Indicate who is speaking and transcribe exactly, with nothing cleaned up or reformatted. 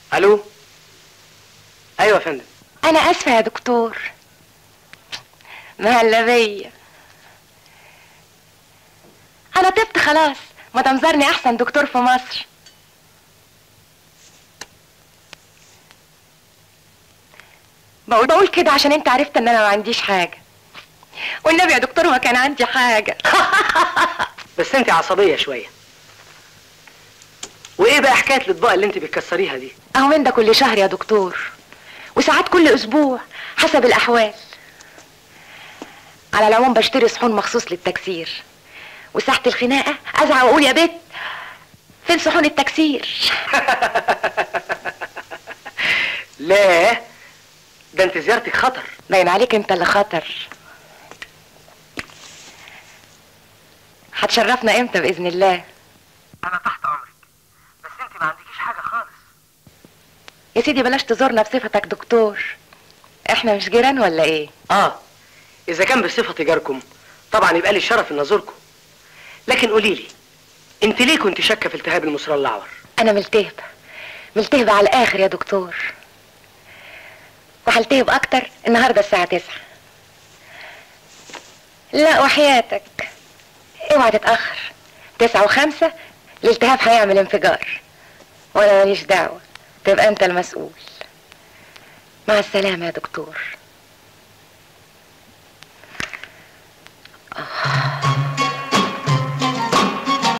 Speaker 1: الو. ايوه يا فندم.
Speaker 2: انا اسفه يا دكتور. مهلا بيا. انا طبت خلاص، مدام زرني احسن دكتور في مصر. بقول بقول كده عشان انت عرفت ان انا ما عنديش حاجه، والنبي يا دكتور ما كان عندي حاجه.
Speaker 1: بس انت عصبيه شويه. وايه بقى حكايه الاطباق اللي انت بتكسريها دي؟
Speaker 2: اهو من ده كل شهر يا دكتور، وساعات كل اسبوع حسب الاحوال. على العموم بشتري صحون مخصوص للتكسير، وساعة الخناقه ازعق واقول يا بت فين صحون التكسير.
Speaker 1: لا ده انت زيارتك خطر.
Speaker 2: باين عليك انت اللي خطر. هتشرفنا امتى باذن الله؟
Speaker 1: انا تحت امرك، بس انت ما عندكيش حاجه خالص.
Speaker 2: يا سيدي بلاش تزورنا بصفتك دكتور، احنا مش جيران ولا ايه؟
Speaker 1: اه اذا كان بصفتي جاركم طبعا يبقى لي الشرف ان ازوركم. لكن قولي لي، انت ليه كنت شاكه في التهاب المصران الاعور؟
Speaker 2: انا ملتهبه ملتهبه على الاخر يا دكتور، وهلتهب اكتر النهارده الساعه تسعة. لا وحياتك اوعى تتاخر، تسعة وخمسة الالتهاب هيعمل انفجار، وانا ماليش دعوه، تبقى انت المسؤول. مع السلامه يا دكتور.